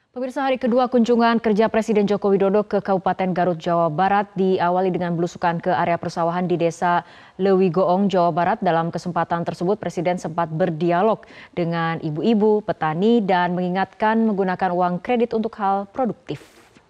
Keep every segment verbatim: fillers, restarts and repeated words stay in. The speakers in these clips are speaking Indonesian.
Pemirsa, hari kedua kunjungan kerja Presiden Joko Widodo ke Kabupaten Garut, Jawa Barat diawali dengan belusukan ke area persawahan di Desa Lewigoong, Jawa Barat. Dalam kesempatan tersebut, Presiden sempat berdialog dengan ibu-ibu, petani, dan mengingatkan menggunakan uang kredit untuk hal produktif.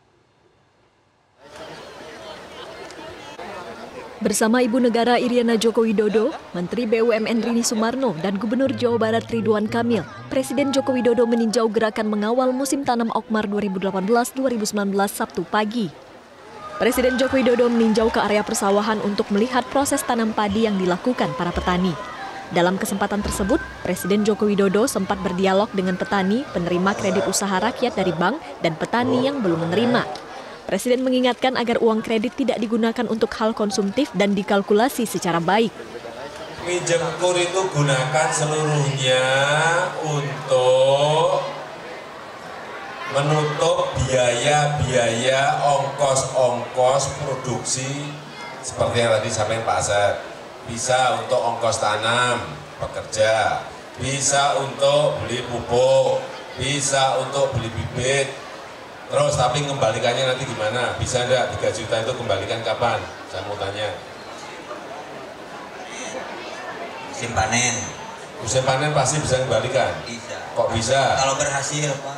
Bersama Ibu Negara Iriana Joko Widodo, Menteri B U M N Rini Sumarno, dan Gubernur Jawa Barat Ridwan Kamil, Presiden Joko Widodo meninjau gerakan mengawal musim tanam Okmar dua ribu delapan belas dua ribu sembilan belas Sabtu pagi. Presiden Joko Widodo meninjau ke area persawahan untuk melihat proses tanam padi yang dilakukan para petani. Dalam kesempatan tersebut, Presiden Joko Widodo sempat berdialog dengan petani, penerima kredit usaha rakyat dari bank, dan petani yang belum menerima. Presiden mengingatkan agar uang kredit tidak digunakan untuk hal konsumtif dan dikalkulasi secara baik. Pinjam kur itu gunakan seluruhnya untuk menutup biaya-biaya ongkos-ongkos produksi seperti yang tadi sampaikan Pak Asep. Bisa untuk ongkos tanam, pekerja, bisa untuk beli pupuk, bisa untuk beli bibit. Terus tapi kembalikannya nanti gimana? Bisa enggak tiga juta itu kembalikan kapan? Saya mau tanya. Musim panen. Musim panen pasti bisa kembalikan? Bisa. Kok bisa? Kalau berhasil, Pak.